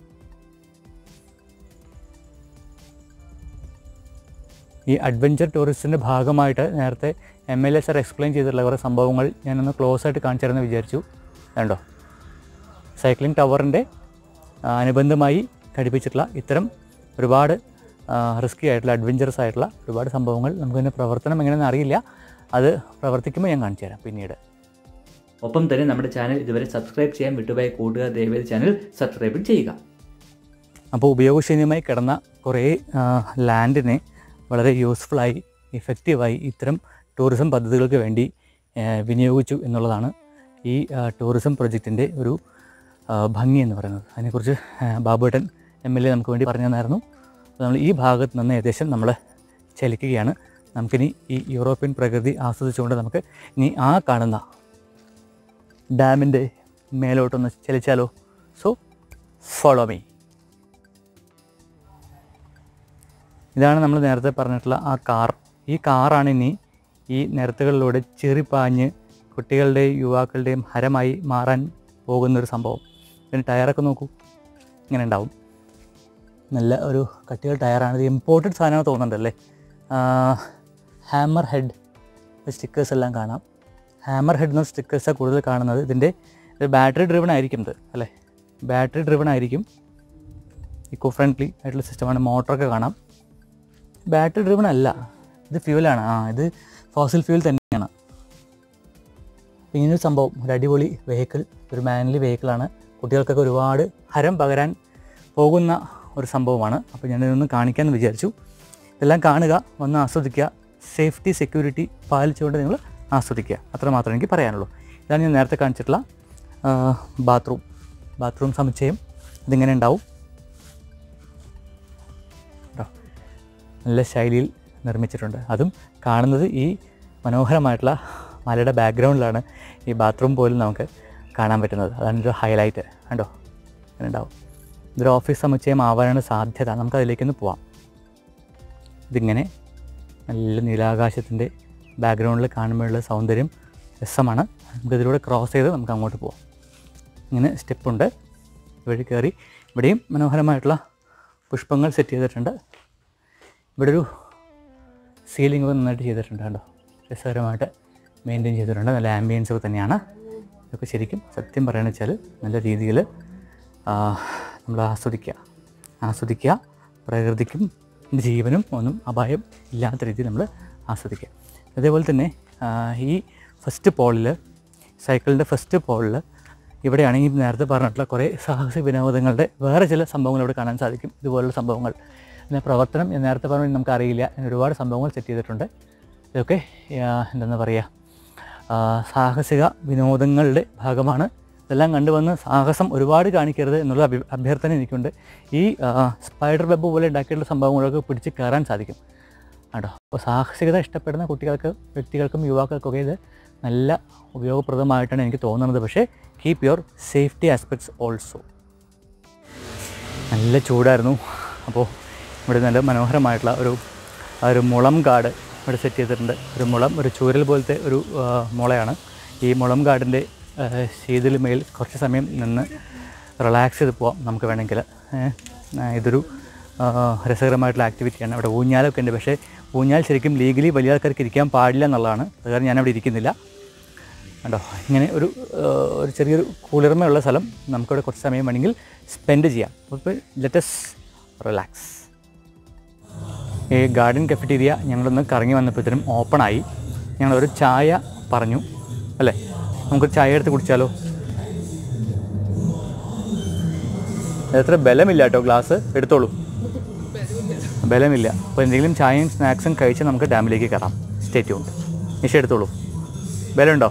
ഈ അഡ്വഞ്ചർ ടൂറിസത്തിൻ്റെ ഭാഗമായിട്ട് നേരത്തെ M L A sir explain ചെയ്തിട്ടുള്ള കുറേ സംഭവങ്ങൾ ഞാനൊന്ന് ക്ലോസ് ആയിട്ട് കാണിച്ചു തരുമെന്ന് വിചാരിച്ചു. കണ്ടോ, സൈക്ലിംഗ് ടവറിൻ്റെ അനുബന്ധമായി ഘടിപ്പിച്ചിട്ടുള്ള ഇത്തരം ഒരുപാട് റിസ്കി ആയിട്ടുള്ള അഡ്വഞ്ചറസ് ആയിട്ടുള്ള ഒരുപാട് സംഭവങ്ങൾ നമുക്കതിൻ്റെ പ്രവർത്തനം എങ്ങനെയെന്ന് അറിയില്ല. അത് പ്രവർത്തിക്കുമ്പോൾ ഞാൻ കാണിച്ചു തരാം പിന്നീട്. ഒപ്പം തന്നെ നമ്മുടെ ചാനൽ ഇതുവരെ സബ്സ്ക്രൈബ് ചെയ്യാൻ വിട്ടുപോയ കൂട്ടുകാർ ദയവായി ചാനൽ സബ്സ്ക്രൈബ് ചെയ്യുക. അപ്പോൾ ഉപയോഗശൂന്യമായി കിടന്ന കുറേ ലാൻഡിനെ വളരെ യൂസ്ഫുള്ളായി ഇഫക്റ്റീവായി ഇത്തരം ടൂറിസം പദ്ധതികൾക്ക് വേണ്ടി വിനിയോഗിച്ചു എന്നുള്ളതാണ് ഈ ടൂറിസം പ്രൊജക്റ്റിൻ്റെ ഒരു ഭംഗി എന്ന് പറയുന്നത്. അതിനെക്കുറിച്ച് ബാബുവേട്ടൻ എം എൽ എ നമുക്ക് വേണ്ടി പറഞ്ഞു തന്നായിരുന്നു. അപ്പോൾ നമ്മൾ ഈ ഭാഗത്ത് നിന്ന് ഏകദേശം നമ്മൾ ചലിക്കുകയാണ്. നമുക്കിനി ഈ യൂറോപ്യൻ പ്രകൃതി ആസ്വദിച്ചുകൊണ്ട് നമുക്ക് ഇനി ആ കാണുന്ന ഡാമിൻ്റെ മേലോട്ടൊന്ന് ചലിച്ചാലോ? So follow me. ഇതാണ് നമ്മൾ നേരത്തെ പറഞ്ഞിട്ടുള്ള ആ കാർ. ഈ കാറാണ് ഇനി ഈ നിരത്തുകളിലൂടെ ചെറിപ്പാഞ്ഞ് കുട്ടികളുടെ യുവാക്കളുടെയും ഹരമായി മാറാൻ പോകുന്നൊരു സംഭവം. പിന്നെ ടയറൊക്കെ നോക്കൂ, ഇങ്ങനെ ഉണ്ടാവും. നല്ല ഒരു കട്ടികൾ ടയറാണ്. ഇത് ഇമ്പോർട്ടഡ് സാധനമാണ് തോന്നുന്നുണ്ടല്ലേ. ഹാമർ ഹെഡ് സ്റ്റിക്കേഴ്സ് എല്ലാം കാണാം. ഹാമർ ഹെഡ് എന്ന സ്റ്റിക്കേഴ്സാണ് കൂടുതൽ കാണുന്നത്. ഇതിൻ്റെ ഇത് ബാറ്ററി ഡ്രിവൺ ആയിരിക്കും ഇത് അല്ലേ, ബാറ്ററി ഡ്രിവൺ ആയിരിക്കും. ഇക്കോ ഫ്രണ്ട്ലി ആയിട്ടുള്ള സിസ്റ്റമാണ്. മോട്ടറൊക്കെ കാണാം. ബാറ്ററി ഡ്രിവൺ അല്ല, ഇത് ഫ്യൂവലാണ്. ആ ഇത് ഫോസിൽ ഫ്യൂൽ തന്നെയാണ്. ഇങ്ങനൊരു സംഭവം, ഒരു അടിപൊളി വെഹിക്കിൾ, ഒരു മാനുവലി വെഹിക്കിളാണ്. കുട്ടികൾക്കൊക്കെ ഒരുപാട് ഹരം പകരാൻ പോകുന്ന ഒരു സംഭവമാണ്. അപ്പോൾ ഞാനിതൊന്ന് കാണിക്കാമെന്ന് വിചാരിച്ചു. ഇതെല്ലാം കാണുക, വന്ന് ആസ്വദിക്കുക, സേഫ്റ്റി സെക്യൂരിറ്റി പാലിച്ചുകൊണ്ട് നിങ്ങൾ ആസ്വദിക്കുക, അത്ര മാത്രമേ എനിക്ക് പറയാനുള്ളൂ. ഇതാണ് ഞാൻ നേരത്തെ കാണിച്ചിട്ടുള്ള ബാത്റൂം ബാത്റൂം സമുച്ചയം. ഇതിങ്ങനെ ഉണ്ടാവും. നല്ല ശൈലിയിൽ നിർമ്മിച്ചിട്ടുണ്ട്. അതും കാണുന്നത് ഈ മനോഹരമായിട്ടുള്ള മലയുടെ ബാക്ക്ഗ്രൗണ്ടിലാണ് ഈ ബാത്റൂം പോലും നമുക്ക് കാണാൻ പറ്റുന്നത്. അതാണ് ഒരു ഹൈലൈറ്റ്. കണ്ടോ, അങ്ങനെ ഉണ്ടാവും. ഇതൊരു ഓഫീസ് സമുച്ചയം ആവാനാണ് സാധ്യത. നമുക്കതിലേക്കൊന്ന് പോവാം. ഇതിങ്ങനെ നല്ല നീലാകാശത്തിൻ്റെ ബാക്ക്ഗ്രൗണ്ടിൽ കാണുമ്പോഴുള്ള സൗന്ദര്യം രസമാണ്. നമുക്കിതിലൂടെ ക്രോസ് ചെയ്ത് നമുക്ക് അങ്ങോട്ട് പോവാം. ഇങ്ങനെ സ്റ്റെപ്പുണ്ട്, വഴി കയറി. ഇവിടെയും മനോഹരമായിട്ടുള്ള പുഷ്പങ്ങൾ സെറ്റ് ചെയ്തിട്ടുണ്ട്. ഇവിടെ ഒരു സീലിംഗ് ഒക്കെ നന്നായിട്ട് ചെയ്തിട്ടുണ്ട്. കണ്ടോ, രസകരമായിട്ട് മെയിൻറ്റെയിൻ ചെയ്തിട്ടുണ്ട്. നല്ല ആംബിയൻസ് ഒക്കെ തന്നെയാണ്. ഇതൊക്കെ ശരിക്കും സത്യം പറയുകയെന്ന് വെച്ചാൽ നല്ല രീതിയിൽ നമ്മൾ ആസ്വദിക്കുക ആസ്വദിക്കുക പ്രകൃതിക്കും ജീവനും ഒന്നും അപായം ഇല്ലാത്ത രീതിയിൽ നമ്മൾ ആസ്വദിക്കുക. അതേപോലെ തന്നെ ഈ ഫസ്റ്റ് പോളിൽ, സൈക്കിളിൻ്റെ ഫസ്റ്റ് പോളിൽ ഇവിടെയാണെങ്കിൽ നേരത്തെ പറഞ്ഞിട്ടുള്ള കുറേ സാഹസ വിനോദങ്ങളുടെ വേറെ ചില സംഭവങ്ങൾ ഇവിടെ കാണാൻ സാധിക്കും. ഇതുപോലുള്ള സംഭവങ്ങൾ. പിന്നെ പ്രവർത്തനം ഞാൻ നേരത്തെ പറഞ്ഞാൽ നമുക്കറിയില്ല. ഒരുപാട് സംഭവങ്ങൾ സെറ്റ് ചെയ്തിട്ടുണ്ട്. ഇതൊക്കെ എന്താണെന്ന് പറയുക, സാഹസിക വിനോദങ്ങളുടെ ഭാഗമാണ്. ഇതെല്ലാം കണ്ടുവന്ന് സാഹസം ഒരുപാട് കാണിക്കരുത് എന്നുള്ള അഭി അഭ്യർത്ഥന എനിക്കുണ്ട്. ഈ സ്പൈഡർ വെബ് പോലെ ഉണ്ടാക്കിയിട്ടുള്ള സംഭവങ്ങളൊക്കെ പിടിച്ച് കയറാൻ സാധിക്കും കേട്ടോ. അപ്പോൾ സാഹസികത ഇഷ്ടപ്പെടുന്ന കുട്ടികൾക്ക്, വ്യക്തികൾക്കും യുവാക്കൾക്കൊക്കെ ഇത് നല്ല ഉപയോഗപ്രദമായിട്ടാണ് എനിക്ക് തോന്നുന്നത്. പക്ഷേ keep your safety aspects also. നല്ല ചൂടായിരുന്നു. അപ്പോൾ ഇവിടെ നല്ല മനോഹരമായിട്ടുള്ള ഒരു ഒരു മുളം കാട് ഇവിടെ സെറ്റ് ചെയ്തിട്ടുണ്ട്. ഒരു മുളം, ഒരു ചൂരൽ പോലത്തെ ഒരു മുളയാണ്. ഈ മുളം കാടിൻ്റെ ശീതൽ മേൽ കുറച്ച് സമയം നിന്ന് റിലാക്സ് ചെയ്ത് പോവാം നമുക്ക് വേണമെങ്കിൽ. ഇതൊരു രസകരമായിട്ടുള്ള ആക്ടിവിറ്റിയാണ്. അവിടെ ഊഞ്ഞാലൊക്കെ ഉണ്ട്. പക്ഷേ ഊഞ്ഞാൽ ശരിക്കും ലീഗലി വലിയ ആൾക്കാർക്ക് ഇരിക്കാൻ പാടില്ല എന്നുള്ളതാണ്. അത് കാരണം ഞാനവിടെ ഇരിക്കുന്നില്ല കണ്ടോ. ഇങ്ങനെ ഒരു ഒരു ചെറിയൊരു കുളിർമയുള്ള സ്ഥലം നമുക്കിവിടെ കുറച്ച് സമയം വേണമെങ്കിൽ സ്പെൻഡ് ചെയ്യാം. അപ്പോൾ ലെറ്റസ് റിലാക്സ്. ഈ ഗാർഡൻ കഫറ്റീരിയ ഞങ്ങളൊന്ന് കറങ്ങി വന്നപ്പോഴത്തേനും ഓപ്പണായി. ഞങ്ങളൊരു ചായ പറഞ്ഞു അല്ലേ, നമുക്ക് ചായ എടുത്ത് കുടിച്ചാലോ? എത്ര ബലമില്ല കേട്ടോ, ഗ്ലാസ് എടുത്തോളൂ, ബലമില്ല. അപ്പോൾ എന്തെങ്കിലും ചായയും സ്നാക്സും കഴിച്ച് നമുക്ക് ഡാമിലേക്ക് കയറാം. Stay tuned. നിഷ എടുത്തോളൂ. ബലമുണ്ടോ?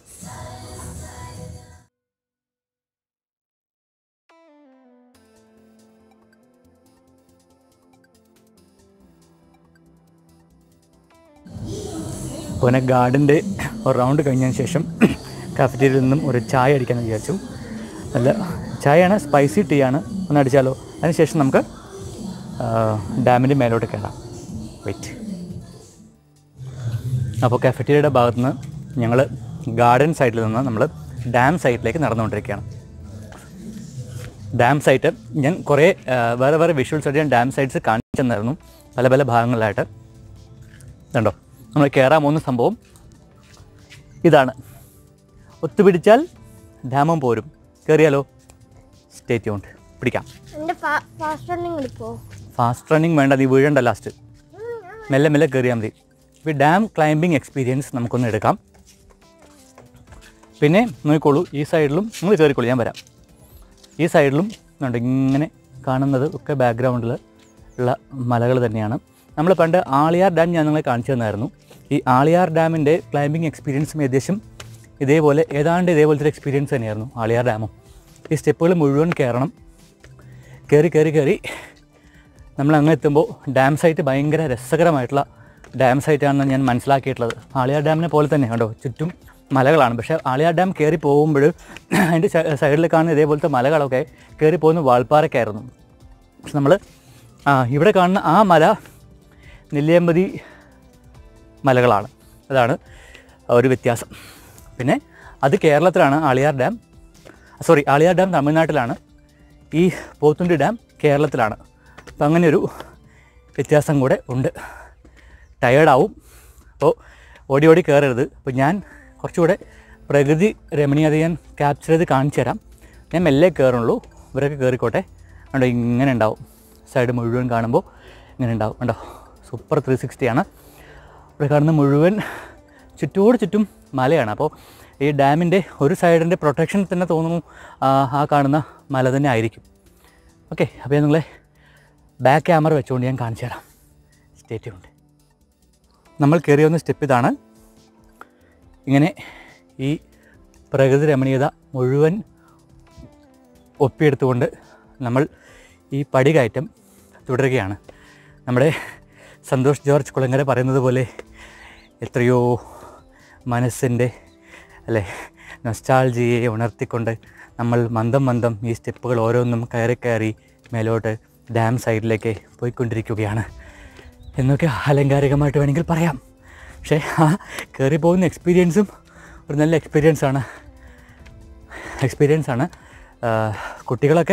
അപ്പോൾ പിന്നെ ഗാർഡൻ്റെ ഒരു റൗണ്ട് കഴിഞ്ഞതിന് ശേഷം കാഫറ്റീരിയയിൽ നിന്നും ഒരു ചായ അടിക്കാമെന്ന് വിചാരിച്ചു. നല്ല ചായയാണ്, സ്പൈസി ടീ ആണ്. ഒന്ന് അടിച്ചാലോ? അതിനുശേഷം നമുക്ക് ഡാമിൻ്റെ മേലോട്ട് കയറാം. വെയിറ്റ്. അപ്പോൾ കാഫറ്റീരിയയുടെ ഭാഗത്ത് നിന്ന് ഞങ്ങൾ ഗാർഡൻ സൈഡിൽ നിന്ന് നമ്മൾ ഡാം സൈറ്റിലേക്ക് നടന്നുകൊണ്ടിരിക്കുകയാണ്. ഡാം സൈറ്റ് ഞാൻ കുറേ വേറെ വേറെ വിഷ്വൽസ് ആയിട്ട് ഞാൻ ഡാം സൈറ്റ്സ് കാണിച്ചു തന്നായിരുന്നു പല പല ഭാഗങ്ങളിലായിട്ട്. കണ്ടോ, നമ്മൾ കയറാൻ പോകുന്ന സംഭവം ഇതാണ്. ഒത്തുപിടിച്ചാൽ ഡാമും പോരും. കയറിയാലോ? Stay tuned. പിടിക്കാം. ഫാസ്റ്റ് റണ്ണിങ് വേണ്ട, നീ വീഴണ്ട, ലാസ്റ്റ് മെല്ലെ മെല്ലെ കയറിയാൽ മതി. ഇപ്പോൾ ഡാം ക്ലൈമ്പിംഗ് എക്സ്പീരിയൻസ് നമുക്കൊന്ന് എടുക്കാം. പിന്നെ നോക്കിക്കോളൂ, ഈ സൈഡിലും നിങ്ങൾ കയറിക്കോളൂ, ഞാൻ വരാം. ഈ സൈഡിലും ഉണ്ട് ഇങ്ങനെ കാണുന്നത് ഒക്കെ ബാക്ക്ഗ്രൗണ്ടിൽ ഉള്ള മലകൾ തന്നെയാണ്. നമ്മൾ പണ്ട് ആളിയാർ ഡാം ഞാൻ നിങ്ങളെ കാണിച്ചു തന്നായിരുന്നു. ഈ ആളിയാർ ഡാമിൻ്റെ ക്ലൈമ്പിംഗ് എക്സ്പീരിയൻസും ഏകദേശം ഇതേപോലെ ഏതാണ്ട് ഇതേപോലത്തെ ഒരു എക്സ്പീരിയൻസ് തന്നെയായിരുന്നു ആളിയാർ ഡാമും. ഈ സ്റ്റെപ്പുകൾ മുഴുവൻ കയറണം. കയറി കയറി കയറി നമ്മൾ അങ്ങ് എത്തുമ്പോൾ ഡാം സൈറ്റ് ഭയങ്കര രസകരമായിട്ടുള്ള ഡാം സൈറ്റാണെന്ന് ഞാൻ മനസ്സിലാക്കിയിട്ടുള്ളത്. ആളിയാർ ഡാമിനെ പോലെ തന്നെ കണ്ടോ, ചുറ്റും മലകളാണ്. പക്ഷേ ആളിയാർ ഡാം കയറി പോകുമ്പോൾ അതിൻ്റെ സൈഡിൽ കാണുന്ന ഇതേപോലത്തെ മലകളൊക്കെ കയറി പോകുന്ന വാൾപ്പാറയ്ക്കായിരുന്നു. പക്ഷെ നമ്മൾ ഇവിടെ കാണുന്ന ആ മല നെല്ലിയാമ്പതി മലകളാണ്. അതാണ് ഒരു വ്യത്യാസം. പിന്നെ അത് കേരളത്തിലാണ് Aliyar dam, sorry Aliyar dam തമിഴ്നാട്ടിലാണ്, ഈ പോത്തുണ്ടി ഡാം കേരളത്തിലാണ്. അപ്പം അങ്ങനെയൊരു വ്യത്യാസം കൂടെ ഉണ്ട്. ടയേർഡാവും, അപ്പോൾ ഓടി ഓടി കയറരുത്. അപ്പോൾ ഞാൻ കുറച്ചുകൂടെ പ്രകൃതി രമണീയത ഞാൻ ക്യാപ്ചർ ചെയ്ത് കാണിച്ചു തരാം. ഞാൻ മെല്ലെ കയറുള്ളൂ, ഇവരൊക്കെ കയറിക്കോട്ടെ. കണ്ടോ ഇങ്ങനെ ഉണ്ടാവും, സൈഡ് മുഴുവൻ കാണുമ്പോൾ ഇങ്ങനെ ഉണ്ടാവും. കണ്ടോ സൂപ്പർ ത്രീ സിക്സ്റ്റിയാണ്. ഇവിടെ കാണുന്ന മുഴുവൻ ചുറ്റോട് ചുറ്റും മലയാണ്. അപ്പോൾ ഈ ഡാമിൻ്റെ ഒരു സൈഡിൻ്റെ പ്രൊട്ടക്ഷൻ തന്നെ തോന്നുന്നു ആ കാണുന്ന മല തന്നെ ആയിരിക്കും. ഓക്കെ, അപ്പോൾ ഞാൻ നിങ്ങളെ ബാക്ക് ക്യാമറ വെച്ചുകൊണ്ട് ഞാൻ കാണിച്ചു തരാം. Stay tuned. നമ്മൾ കയറി വന്ന സ്റ്റെപ്പ് ഇതാണ്. ഇങ്ങനെ ഈ പ്രകൃതി രമണീയത മുഴുവൻ ഒപ്പിയെടുത്തുകൊണ്ട് നമ്മൾ ഈ പടികയറ്റം തുടരുകയാണ്. നമ്മുടെ സന്തോഷ് ജോർജ് കുളങ്ങര പറയുന്നത് പോലെ എത്രയോ മനസ്സിൻ്റെ അല്ലേ നൊസ്റ്റാൾജിയെ ഉണർത്തിക്കൊണ്ട് നമ്മൾ മന്ദം മന്ദം ഈ സ്റ്റെപ്പുകൾ ഓരോന്നും കയറി കയറി മേലോട്ട് ഡാം സൈഡിലേക്ക് പോയിക്കൊണ്ടിരിക്കുകയാണ് എന്നൊക്കെ അലങ്കാരികമായിട്ട് വേണമെങ്കിൽ പറയാം. പക്ഷേ ആ കയറി പോകുന്ന എക്സ്പീരിയൻസും ഒരു നല്ല എക്സ്പീരിയൻസാണ് എക്സ്പീരിയൻസാണ് കുട്ടികളൊക്കെ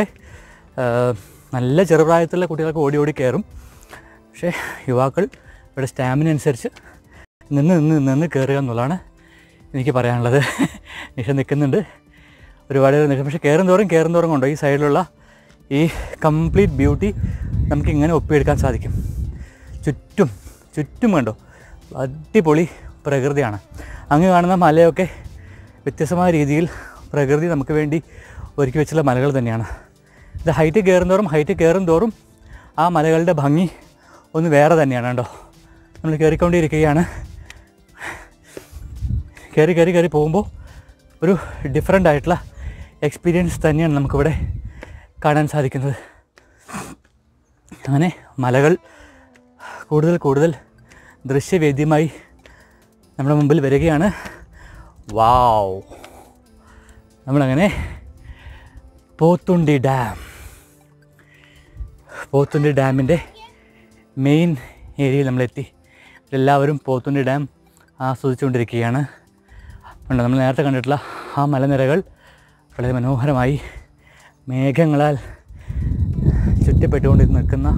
നല്ല ചെറുപ്രായത്തിലുള്ള കുട്ടികളൊക്കെ ഓടി ഓടി കയറും. പക്ഷേ യുവാക്കൾ ഇവിടെ സ്റ്റാമിന അനുസരിച്ച് നിന്ന് നിന്ന് നിന്ന് കയറുക എന്നുള്ളതാണ് എനിക്ക് പറയാനുള്ളത്. നിഷ നിൽക്കുന്നുണ്ട്, ഒരുപാട് നിൽക്കും. പക്ഷേ കയറും തോറും കയറും തോറും കൊണ്ടോ ഈ സൈഡിലുള്ള ഈ കംപ്ലീറ്റ് ബ്യൂട്ടി നമുക്ക് ഇങ്ങനെ ഒപ്പിയെടുക്കാൻ സാധിക്കും. ചുറ്റും ചുറ്റും കണ്ടോ അടിപൊളി പ്രകൃതിയാണ്. അങ്ങ് കാണുന്ന മലയൊക്കെ വ്യത്യസ്തമായ രീതിയിൽ പ്രകൃതി നമുക്ക് വേണ്ടി ഒരുക്കി വെച്ചുള്ള മലകൾ തന്നെയാണ്. ഇത് ഹൈറ്റ് കയറും തോറും ഹൈറ്റ് കയറും തോറും ആ മലകളുടെ ഭംഗി ഒന്ന് വേറെ തന്നെയാണ് കേട്ടോ. നമ്മൾ കയറിക്കൊണ്ടിരിക്കുകയാണ്. കയറി കയറി കയറി പോകുമ്പോൾ ഒരു ഡിഫറെൻ്റ് ആയിട്ടുള്ള എക്സ്പീരിയൻസ് തന്നെയാണ് നമുക്കിവിടെ കാണാൻ സാധിക്കുന്നത്. അങ്ങനെ മലകൾ കൂടുതൽ കൂടുതൽ ദൃശ്യവേദ്യമായി നമ്മുടെ മുമ്പിൽ വരികയാണ്. വാവ്, നമ്മളങ്ങനെ പോത്തുണ്ടി ഡാം പോത്തുണ്ടി ഡാമിൻ്റെ മെയിൻ ഏരിയയിൽ നമ്മളെത്തി. എല്ലാവരും പോത്തുണ്ടി ഡാം ആസ്വദിച്ചുകൊണ്ടിരിക്കുകയാണ്. ഉണ്ട് നമ്മൾ നേരത്തെ കണ്ടിട്ടുള്ള ആ മലനിരകൾ വളരെ മനോഹരമായി മേഘങ്ങളാൽ ചുറ്റപ്പെട്ടുകൊണ്ട് നിൽക്കുന്ന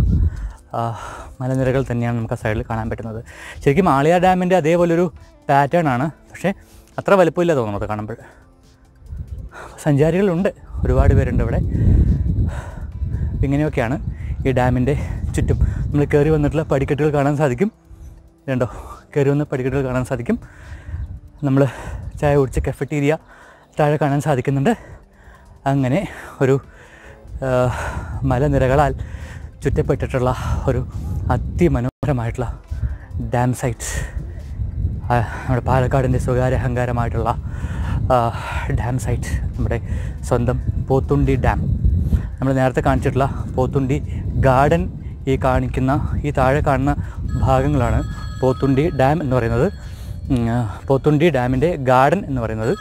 മലനിരകൾ തന്നെയാണ് നമുക്ക് ആ സൈഡിൽ കാണാൻ പറ്റുന്നത്. ശരിക്കും ആളിയാർ ഡാമിൻ്റെ അതേപോലൊരു പാറ്റേൺ ആണ്, പക്ഷേ അത്ര വലുപ്പമില്ല തോന്നുന്നത് കാണുമ്പോൾ. സഞ്ചാരികളുണ്ട്, ഒരുപാട് പേരുണ്ട് ഇവിടെ. ഇങ്ങനെയൊക്കെയാണ് ഈ ഡാമിൻ്റെ ചുറ്റും നമ്മൾ കയറി വന്നിട്ടുള്ള പടിക്കെട്ടുകൾ കാണാൻ സാധിക്കും. രണ്ടോ കയറി വന്ന പടിക്കെട്ടുകൾ കാണാൻ സാധിക്കും. നമ്മൾ ചായ കുടിച്ച കഫറ്റീരിയ താഴെ കാണാൻ സാധിക്കുന്നുണ്ട്. അങ്ങനെ ഒരു മലനിരകളാൽ ചുറ്റപ്പെട്ടിട്ടുള്ള ഒരു അതിമനോഹരമായിട്ടുള്ള ഡാം സൈറ്റ്, നമ്മുടെ പാലക്കാടിൻ്റെ സ്വകാര്യ അഹങ്കാരമായിട്ടുള്ള ഡാം സൈറ്റ്, നമ്മുടെ സ്വന്തം പോത്തുണ്ടി ഡാം. നമ്മൾ നേരത്തെ കാണിച്ചിട്ടുള്ള പോത്തുണ്ടി ഗാർഡൻ, ഈ കാണിക്കുന്ന ഈ താഴെ കാണുന്ന ഭാഗങ്ങളാണ് പോത്തുണ്ടി ഡാം എന്ന് പറയുന്നത്. പോത്തുണ്ടി ഡാമിൻ്റെ ഗാർഡൻ എന്ന് പറയുന്നത്.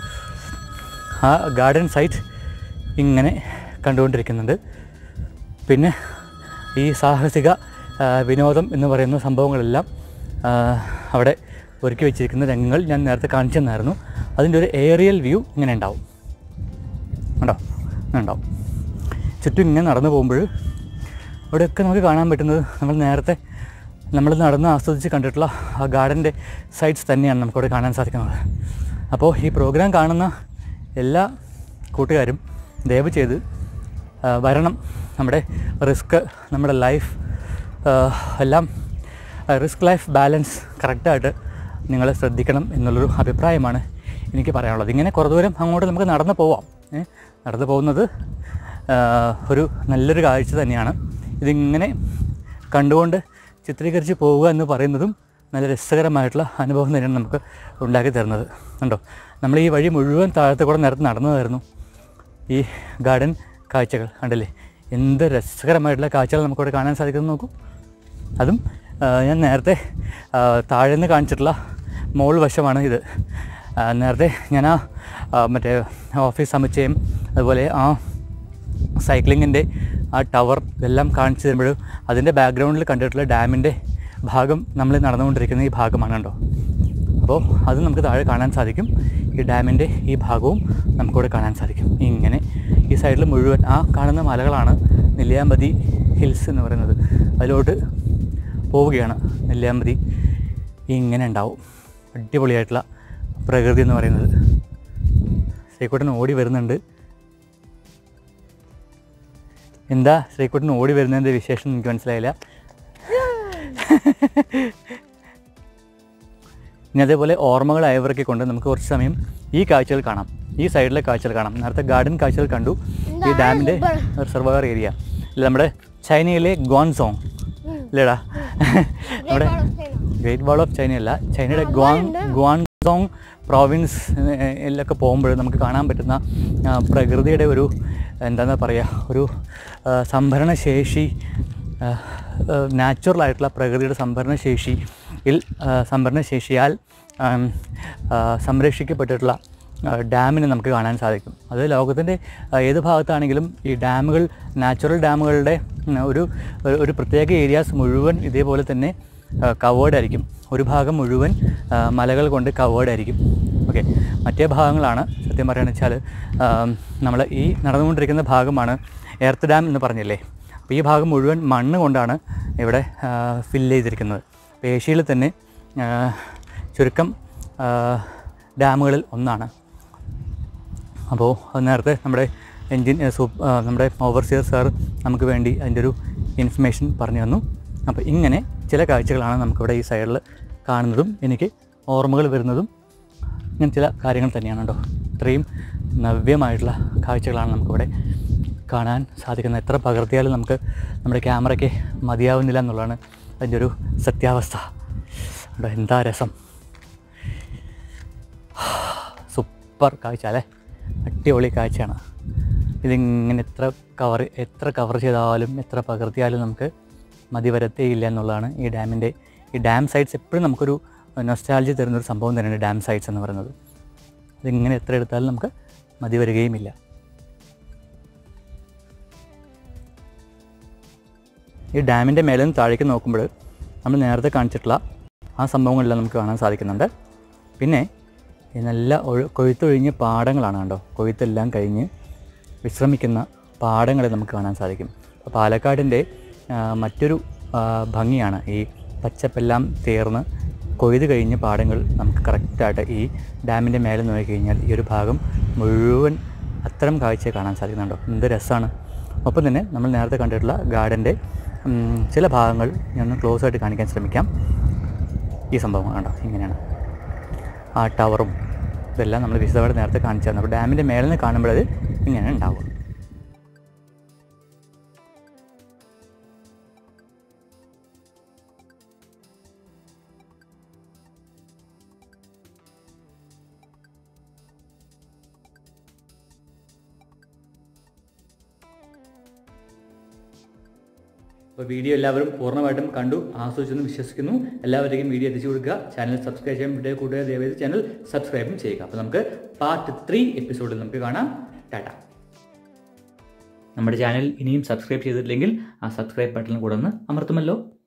ആ ഗാർഡൻ സൈറ്റ് ഇങ്ങനെ കണ്ടുകൊണ്ടിരിക്കുന്നുണ്ട്. പിന്നെ ഈ സാഹസിക വിനോദം എന്ന് പറയുന്ന സംഭവങ്ങളെല്ലാം അവിടെ ഒരുക്കി വെച്ചിരിക്കുന്ന രംഗങ്ങൾ ഞാൻ നേരത്തെ കാണിച്ചു തന്നായിരുന്നു. അതിൻ്റെ ഒരു ഏറിയൽ വ്യൂ ഇങ്ങനെ ഉണ്ടാവും, ഉണ്ടോ ഉണ്ടാവും. ചുറ്റും ഇങ്ങനെ നടന്നു പോകുമ്പോൾ അവിടെയൊക്കെ നമുക്ക് കാണാൻ പറ്റുന്നത് നമ്മൾ നേരത്തെ നമ്മൾ നടന്ന് ആസ്വദിച്ച് കണ്ടിട്ടുള്ള ആ ഗാർഡൻ്റെ സൈറ്റ്സ് തന്നെയാണ് നമുക്കവിടെ കാണാൻ സാധിക്കുന്നത്. അപ്പോൾ ഈ പ്രോഗ്രാം കാണുന്ന എല്ലാ കൂട്ടുകാരും ദയവ് ചെയ്ത് വരണം. നമ്മുടെ റിസ്ക്, നമ്മുടെ ലൈഫ് എല്ലാം റിസ്ക് ലൈഫ് ബാലൻസ് കറക്റ്റായിട്ട് നിങ്ങൾ ശ്രദ്ധിക്കണം എന്നുള്ളൊരു അഭിപ്രായമാണ് എനിക്ക് പറയാനുള്ളത്. ഇങ്ങനെ കുറേ ദൂരം അങ്ങോട്ട് നമുക്ക് നടന്നു പോവാം. നടന്നു പോകുന്നത് ഒരു നല്ലൊരു കാഴ്ച തന്നെയാണ്. ഇതിങ്ങനെ കണ്ടുകൊണ്ട് ചിത്രീകരിച്ച് പോവുക എന്ന് പറയുന്നതും നല്ല രസകരമായിട്ടുള്ള അനുഭവം തന്നെയാണ് നമുക്ക് ഉണ്ടാക്കി തരുന്നത്. കണ്ടോ, നമ്മൾ ഈ വഴി മുഴുവൻ താഴത്തെ കൂടെ നേരത്തെ നടന്നതായിരുന്നു. ഈ ഗാർഡൻ കാഴ്ചകൾ കണ്ടില്ലേ, എന്ത് രസകരമായിട്ടുള്ള കാഴ്ചകൾ നമുക്കിവിടെ കാണാൻ സാധിക്കുന്നത് നോക്കൂ. അതും ഞാൻ നേരത്തെ താഴെ നിന്ന് കാണിച്ചിട്ടുള്ള മോൾ വശമാണ് ഇത്. നേരത്തെ ഞാൻ ആ മറ്റേ ഓഫീസ് സമുച്ചയം അതുപോലെ ആ സൈക്ലിങ്ങിൻ്റെ ആ ടവർ ഇതെല്ലാം കാണിച്ചു തരുമ്പോഴും അതിൻ്റെ ബാക്ക്ഗ്രൗണ്ടിൽ കണ്ടിട്ടുള്ള ഡാമിൻ്റെ ഭാഗം നമ്മൾ നടന്നുകൊണ്ടിരിക്കുന്ന ഈ ഭാഗമാണ് കണ്ടോ. അപ്പോൾ അത് നമുക്ക് താഴെ കാണാൻ സാധിക്കും. ഈ ഡാമിൻ്റെ ഈ ഭാഗവും നമുക്കിവിടെ കാണാൻ സാധിക്കും. ഇങ്ങനെ ഈ സൈഡിൽ മുഴുവൻ ആ കാണുന്ന മലകളാണ് നെല്ലിയാമ്പതി ഹിൽസ് എന്ന് പറയുന്നത്. അതിലോട്ട് പോവുകയാണ് നെല്ലിയാമ്പതി. ഇങ്ങനെ ഉണ്ടാവും അടിപൊളിയായിട്ടുള്ള പ്രകൃതി എന്ന് പറയുന്നത്. ശ്രീകുട്ടൻ ഓടി വരുന്നുണ്ട്. എന്താ ശ്രീകുട്ടൻ ഓടി വരുന്നതിൻ്റെ വിശേഷം എനിക്ക് മനസ്സിലായില്ല. ഇനി അതേപോലെ ഓർമ്മകളായവരൊക്കെ കൊണ്ട് നമുക്ക് കുറച്ച് സമയം ഈ കാഴ്ചകൾ കാണാം, ഈ സൈഡിലെ കാഴ്ചകൾ കാണാം. നേരത്തെ ഗാർഡൻ കാഴ്ചകൾ കണ്ടു. ഈ ഡാമിൻ്റെ റിസർവയർ ഏരിയ അല്ല, നമ്മുടെ ചൈനയിലെ ഗ്വാൻസോങ് അല്ലേടാ, നമ്മുടെ ഗ്രേറ്റ് വാൾ ഓഫ് ചൈന അല്ല, ചൈനയുടെ ഗ്വാൻ ഗ്വാൻസോങ് പ്രോവിൻസ് എല്ലൊക്കെ പോകുമ്പോൾ നമുക്ക് കാണാൻ പറ്റുന്ന പ്രകൃതിയുടെ ഒരു എന്താണെന്ന് പറയുക, ഒരു സംഭരണശേഷി, നാച്ചുറലായിട്ടുള്ള പ്രകൃതിയുടെ സംഭരണശേഷിയിൽ സംഭരണശേഷിയാൽ സംരക്ഷിക്കപ്പെട്ടിട്ടുള്ള ഡാമിനെ നമുക്ക് കാണാൻ സാധിക്കും. അത് ലോകത്തിൻ്റെ ഏത് ഭാഗത്താണെങ്കിലും ഈ ഡാമുകൾ, നാച്ചുറൽ ഡാമുകളുടെ ഒരു ഒരു പ്രത്യേക ഏരിയാസ് മുഴുവൻ ഇതേപോലെ തന്നെ കവേർഡ് ആയിരിക്കും. ഒരു ഭാഗം മുഴുവൻ മലകൾ കൊണ്ട് കവേർഡ് ആയിരിക്കും. ഓക്കെ, മറ്റേ ഭാഗങ്ങളാണ് സത്യം പറയുകയാണെന്ന് വെച്ചാൽ നമ്മൾ ഈ നടന്നുകൊണ്ടിരിക്കുന്ന ഭാഗമാണ് എർത്ത് ഡാം എന്ന് പറഞ്ഞില്ലേ. അപ്പോൾ ഈ ഭാഗം മുഴുവൻ മണ്ണ് കൊണ്ടാണ് ഇവിടെ ഫില്ല് ചെയ്തിരിക്കുന്നത്. അപ്പോൾ ഏഷ്യയിൽ തന്നെ ചുരുക്കം ഡാമുകളിൽ ഒന്നാണ്. അപ്പോൾ നേരത്തെ നമ്മുടെ എൻജിൻ സൂപ്പ് നമ്മുടെ ഓവർസിയർ സാർ നമുക്ക് വേണ്ടി അതിൻ്റെ ഒരു ഇൻഫർമേഷൻ പറഞ്ഞു തന്നു. അപ്പോൾ ഇങ്ങനെ ചില കാഴ്ചകളാണ് നമുക്കിവിടെ ഈ സൈഡിൽ കാണുന്നതും എനിക്ക് ഓർമ്മകൾ വരുന്നതും. ഇങ്ങനെ ചില കാര്യങ്ങൾ തന്നെയാണ് കേട്ടോ. ഇത്രയും നവ്യമായിട്ടുള്ള കാഴ്ചകളാണ് നമുക്കിവിടെ കാണാൻ സാധിക്കുന്നത്. എത്ര പകർത്തിയാലും നമുക്ക് നമ്മുടെ ക്യാമറയ്ക്ക് മതിയാവുന്നില്ല എന്നുള്ളതാണ് അതിൻ്റെ ഒരു സത്യാവസ്ഥ. കേട്ടോ, എന്താ രസം, സൂപ്പർ കാഴ്ച അല്ലേ, അടിപൊളി കാഴ്ചയാണ്. ഇതിങ്ങനെ എത്ര കവർ എത്ര കവർ ചെയ്താലും എത്ര പകർത്തിയാലും നമുക്ക് മതി വരത്തേയില്ല എന്നുള്ളതാണ് ഈ ഡാമിൻ്റെ ഈ ഡാം സൈറ്റ്സ് എപ്പോഴും നമുക്കൊരു നൊസ്റ്റാൾജി തരുന്നൊരു സംഭവം തന്നെയാണ് ഡാം സൈറ്റ്സ് എന്ന് പറയുന്നത്. അതിങ്ങനെ എത്ര എടുത്താലും നമുക്ക് മതി വരികയുമില്ല. ഈ ഡാമിൻ്റെ മേലെ നിന്ന് താഴേക്ക് നോക്കുമ്പോൾ നമ്മൾ നേരത്തെ കാണിച്ചിട്ടുള്ള ആ സംഭവങ്ങളെല്ലാം നമുക്ക് കാണാൻ സാധിക്കുന്നുണ്ട്. പിന്നെ നല്ല ഒഴു കൊയ്ത്തൊഴിഞ്ഞ പാടങ്ങളാണ് കണ്ടോ. കൊയ്ത്തെല്ലാം കഴിഞ്ഞ് വിശ്രമിക്കുന്ന പാടങ്ങളെ നമുക്ക് കാണാൻ സാധിക്കും. അപ്പോൾ പാലക്കാടിൻ്റെ മറ്റൊരു ഭംഗിയാണ് ഈ പച്ചപ്പെല്ലാം തീർന്ന് കൊയ്ത് കഴിഞ്ഞ പാടങ്ങൾ നമുക്ക് കറക്റ്റായിട്ട് ഈ ഡാമിൻ്റെ മേലെ നോക്കിക്കഴിഞ്ഞാൽ ഈ ഒരു ഭാഗം മുഴുവൻ അത്തരം കാഴ്ചയെ കാണാൻ സാധിക്കുന്നുണ്ടോ. എന്ത് രസമാണ്. ഒപ്പം തന്നെ നമ്മൾ നേരത്തെ കണ്ടിട്ടുള്ള ഗാർഡൻ്റെ ചില ഭാഗങ്ങൾ ഞാൻ ക്ലോസ് ആയിട്ട് കാണിക്കാൻ ശ്രമിക്കാം. ഈ സംഭവം കണ്ടോ, ഇങ്ങനെയാണ് ആ ടവറും ഇതെല്ലാം നമ്മൾ വിശദമായിട്ട് നേരത്തെ കാണിച്ചായിരുന്നു. അപ്പോൾ ഡാമിൻ്റെ മേലെ നിന്ന് കാണുമ്പോഴത് ഇങ്ങനെ ഉണ്ടാവും. അപ്പോൾ വീഡിയോ എല്ലാവരും പൂർണ്ണമായിട്ടും കണ്ടു ആസ്വദിച്ചെന്ന് വിശ്വസിക്കുന്നു. എല്ലാവരുടെയും വീഡിയോ എത്തിച്ചു കൊടുക്കുക. ചാനൽ സബ്സ്ക്രൈബ് ചെയ്യാൻ വീഡിയോ കൂട്ടുകാർ ദയവായി ചാനൽ സബ്സ്ക്രൈബും ചെയ്യുക. അപ്പോൾ നമുക്ക് പാർട്ട് ത്രീ എപ്പിസോഡിൽ നമുക്ക് കാണാം. ടാറ്റ. നമ്മുടെ ചാനൽ ഇനിയും സബ്സ്ക്രൈബ് ചെയ്തിട്ടില്ലെങ്കിൽ ആ സബ്സ്ക്രൈബ് ബട്ടണിൽ കൂടെ ഒന്ന് അമർത്തുമല്ലോ.